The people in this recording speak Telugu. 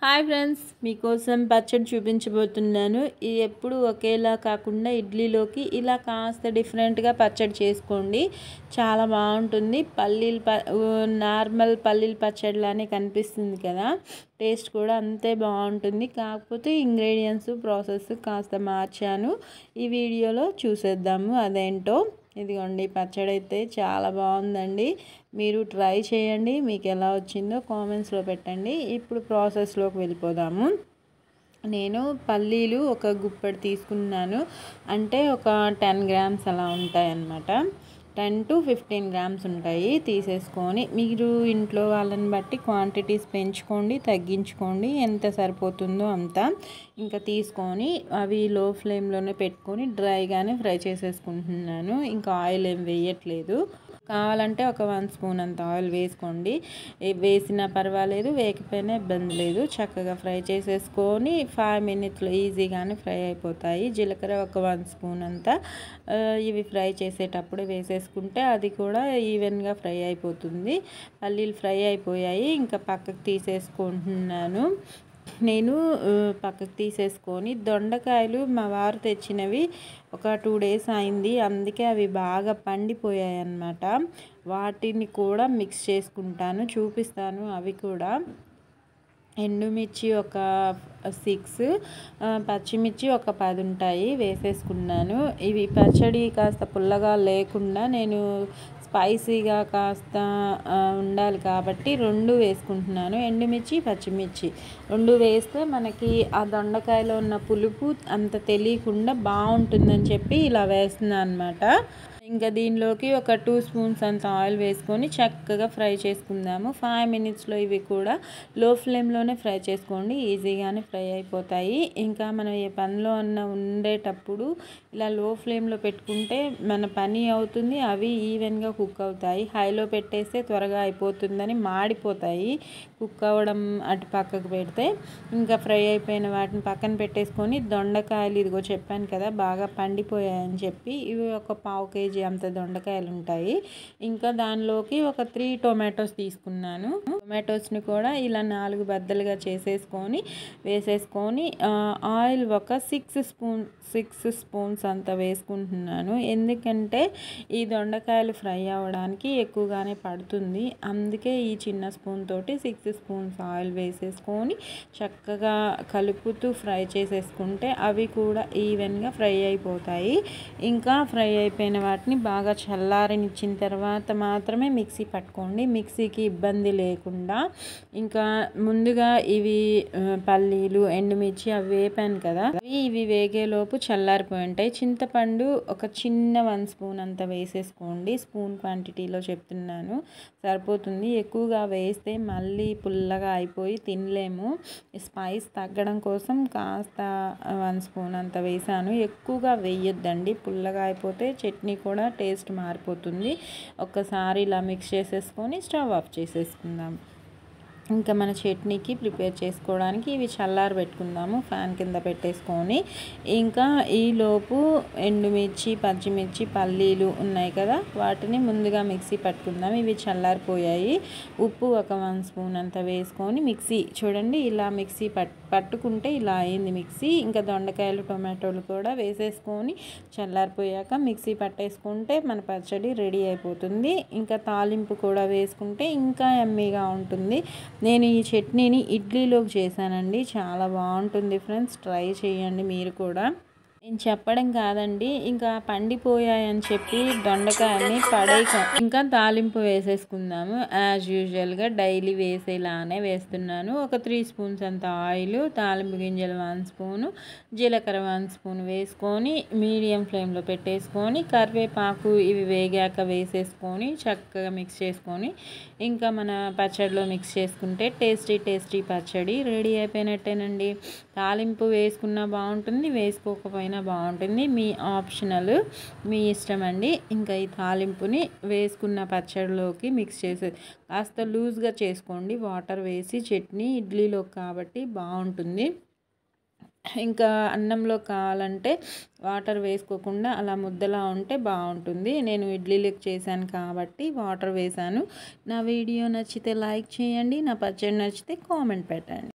హాయ్ ఫ్రెండ్స్, మీకోసం పచ్చడి చూపించబోతున్నాను. ఇది ఎప్పుడు ఒకేలా కాకుండా ఇడ్లీలోకి ఇలా కాస్త డిఫరెంట్గా పచ్చడి చేసుకోండి. చాలా బాగుంటుంది. నార్మల్ పల్లీల పచ్చడిలానే కనిపిస్తుంది కదా, టేస్ట్ కూడా అంతే బాగుంటుంది. కాకపోతే ఇంగ్రీడియంట్స్ ప్రాసెస్ కాస్త మార్చాను. ఈ వీడియోలో చూసేద్దాము అదేంటో. ఇదిగోండి, పచ్చడి అయితే చాలా బాగుందండి. మీరు ట్రై చేయండి. మీకు ఎలా వచ్చిందో కామెంట్స్లో పెట్టండి. ఇప్పుడు ప్రాసెస్లోకి వెళ్ళిపోదాము. నేను పల్లీలు ఒక గుప్పెడు తీసుకున్నాను. అంటే ఒక 10 గ్రామ్స్ అలా ఉంటాయి అన్నమాట. 10 to 15 గ్రామ్స్ ఉంటాయి. తీసేసుకొని మీరు ఇంట్లో వాళ్ళని బట్టి క్వాంటిటీస్ పెంచుకోండి, తగ్గించుకోండి, ఎంత సరిపోతుందో అంత. ఇంకా తీసుకొని అవి లో ఫ్లేమ్లోనే పెట్టుకొని డ్రైగానే ఫ్రై చేసేసుకుంటున్నాను. ఇంకా ఆయిల్ ఏం వేయట్లేదు. కావాలంటే ఒక 1 స్పూన్ అంత ఆయిల్ వేసుకోండి. వేసినా పర్వాలేదు, వేయకపోయినా ఇబ్బంది లేదు. చక్కగా ఫ్రై చేసేసుకొని 5 మినిట్స్లో ఈజీగానే ఫ్రై అయిపోతాయి. జీలకర్ర ఒక 1 స్పూన్ అంతా ఇవి ఫ్రై చేసేటప్పుడు వేసేసుకుంటే అది కూడా ఈవెన్గా ఫ్రై అయిపోతుంది. పల్లీలు ఫ్రై అయిపోయాయి. ఇంకా పక్కకు తీసేసుకుంటున్నాను. నేను పక్కకు తీసేసుకొని దొండకాయలు మా వారు తెచ్చినవి ఒక 2 డేస్ అయింది. అందుకే అవి బాగా పండిపోయాయి అన్నమాట. వాటిని కూడా మిక్స్ చేసుకుంటాను, చూపిస్తాను. అవి కూడా ఎండుమిర్చి ఒక 6, పచ్చిమిర్చి ఒక 10 ఉంటాయి, వేసేసుకున్నాను. ఇవి పచ్చడి కాస్త పుల్లగా లేకుండా నేను స్పైసీగా కాస్త ఉండాలి కాబట్టి 2 వేసుకుంటున్నాను. ఎండుమిర్చి, పచ్చిమిర్చి 2 వేస్తే మనకి ఆ దొండకాయలో ఉన్న పులుపు అంత తెలియకుండా బాగుంటుందని చెప్పి ఇలా వేస్తున్నాను అన్నమాట. ఇంకా దీనిలోకి ఒక 2 స్పూన్స్ అంత ఆయిల్ వేసుకొని చక్కగా ఫ్రై చేసుకుందాము. 5 మినిట్స్లో ఇవి కూడా లో ఫ్లేమ్లోనే ఫ్రై చేసుకోండి, ఈజీగానే ఫ్రై అయిపోతాయి. ఇంకా మనం ఏ పనిలో ఉండేటప్పుడు ఇలా లో ఫ్లేమ్లో పెట్టుకుంటే మన పని అవుతుంది, అవి ఈవెన్గా కుక్ అవుతాయి. హైలో పెట్టేస్తే త్వరగా అయిపోతుందని మాడిపోతాయి. కుక్ అవ్వడం అటు పక్కకు పెడితే ఇంకా ఫ్రై అయిపోయిన వాటిని పక్కన పెట్టేసుకొని దొండకాయలు ఇదిగో చెప్పాను కదా బాగా పండిపోయాయని చెప్పి, ఇవి ఒక 1/2 kg అంత దొండకాయలు ఉంటాయి. ఇంకా దానిలోకి ఒక 3 టొమాటోస్ తీసుకున్నాను. టొమాటోస్ని కూడా ఇలా 4 బద్దలుగా చేసేసుకొని వేసేసుకొని ఆయిల్ ఒక 6 స్పూన్స్ అంత వేసుకుంటున్నాను. ఎందుకంటే ఈ దొండకాయలు ఫ్రై అవ్వడానికి ఎక్కువగానే పడుతుంది. అందుకే ఈ చిన్న స్పూన్ తోటి 6 స్పూన్స్ ఆయిల్ వేసేసుకొని చక్కగా కలుపుతూ ఫ్రై చేసేసుకుంటే అవి కూడా ఈవెన్గా ఫ్రై అయిపోతాయి. ఇంకా ఫ్రై అయిపోయిన వాటిని బాగా చల్లారనిచ్చిన తర్వాత మాత్రమే మిక్సీ పట్టుకోండి, మిక్సీకి ఇబ్బంది లేకుండా. ఇంకా ముందుగా ఇవి పల్లీలు, ఎండుమిర్చి అవి వేపాను కదా, ఇవి వేగేలోపు చల్లారిపోయి ఉంటాయి. చింతపండు ఒక చిన్న 1 స్పూన్ అంత వేసేసుకోండి. స్పూన్ క్వాంటిటీలో చెప్తున్నాను, సరిపోతుంది. ఎక్కువగా వేస్తే మళ్ళీ పుల్లగా అయిపోయి తినలేము. స్పైస్ తగ్గడం కోసం కాస్త 1 స్పూన్ అంత వేసాను. ఎక్కువగా వేయొద్దండి, పుల్లగా అయిపోతే చట్నీ కూడా టేస్ట్ మారిపోతుంది. ఒక్కసారి ఇలా మిక్స్ చేసేసుకొని స్టవ్ ఆఫ్ చేసేసుకుందాం. ఇంకా మన చట్నీకి ప్రిపేర్ చేసుకోవడానికి ఇవి చల్లారి పెట్టుకుందాము ఫ్యాన్ కింద పెట్టేసుకొని. ఇంకా ఈలోపు ఎండుమిర్చి, పచ్చిమిర్చి, పల్లీలు ఉన్నాయి కదా, వాటిని ముందుగా మిక్సీ పట్టుకుందాం. ఇవి చల్లారిపోయాయి. ఉప్పు ఒక 1 స్పూన్ అంత వేసుకొని మిక్సీ చూడండి, ఇలా మిక్సీ పట్టుకుంటే ఇలా అయింది మిక్సీ. ఇంకా దొండకాయలు, టొమాటోలు కూడా వేసేసుకొని చల్లారిపోయాక మిక్సీ పట్టేసుకుంటే మన పచ్చడి రెడీ అయిపోతుంది. ఇంకా తాలింపు కూడా వేసుకుంటే ఇంకా యమ్మీగా ఉంటుంది. నేను ఈ చట్నీని ఇడ్లీలోకి చేశానండి. చాలా బాగుంటుంది ఫ్రెండ్స్, ట్రై చేయండి మీరు కూడా. నేను చెప్పడం కాదండి, ఇంకా పండిపోయాయని చెప్పి దొండకాయని ఇంకా తాలింపు వేసేసుకుందాము. యాజ్ యూజువల్గా డైలీ వేసేలానే వేస్తున్నాను. ఒక 3 స్పూన్స్ అంత ఆయిల్, తాలింపు గింజలు 1 స్పూను, జీలకర్ర 1 స్పూన్ వేసుకొని మీడియం ఫ్లేమ్లో పెట్టేసుకొని కరివేపాకు ఇవి వేగాక వేసేసుకొని చక్కగా మిక్స్ చేసుకొని ఇంకా మన పచ్చడిలో మిక్స్ చేసుకుంటే టేస్టీ పచ్చడి రెడీ అయిపోయినట్టేనండి. తాలింపు వేసుకున్నా బాగుంటుంది, వేసుకోకపోయినా బాగుంటుంది, మీ ఆప్షనల్, మీ ఇష్టం అండి. ఇంకా ఈ తాలింపుని వేసుకున్న పచ్చడిలోకి మిక్స్ చేసి కాస్త లూజ్గా చేసుకోండి వాటర్ వేసి. చట్నీ ఇడ్లీలో కాబట్టి బాగుంటుంది. ఇంకా అన్నంలో కావాలంటే వాటర్ వేసుకోకుండా అలా ముద్దలా ఉంటే బాగుంటుంది. నేను ఇడ్లీలకు చేశాను కాబట్టి వాటర్ వేసాను. నా వీడియో నచ్చితే లైక్ చేయండి, నా పచ్చడి నచ్చితే కామెంట్ పెట్టండి.